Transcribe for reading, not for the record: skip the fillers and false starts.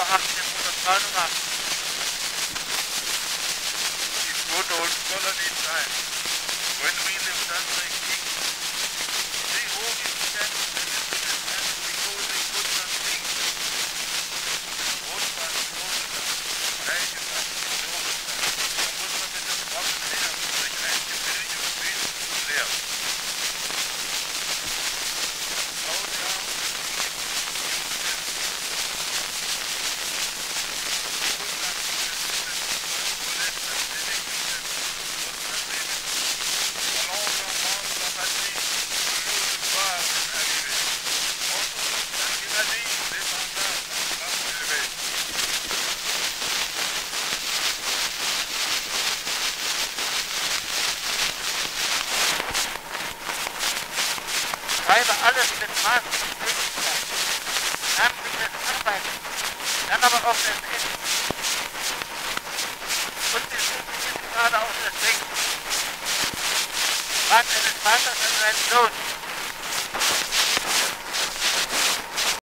Oktober 1889. It would old colony time, when we lived under a king. They all intended to live with his men because they could not think. Rotbahn Kloster, Reichsbahn, Kloster, da muss man mit dem Robben her durch ein Gebirge Wesen zu leeren. Schreibe alles mit Maß und Möglichkeit. Namentlich das Arbeiten, dann aber auch das Essen. Und die Übrigen gerade auch das Denken. Fragt eines Vaters an seinen Sohn,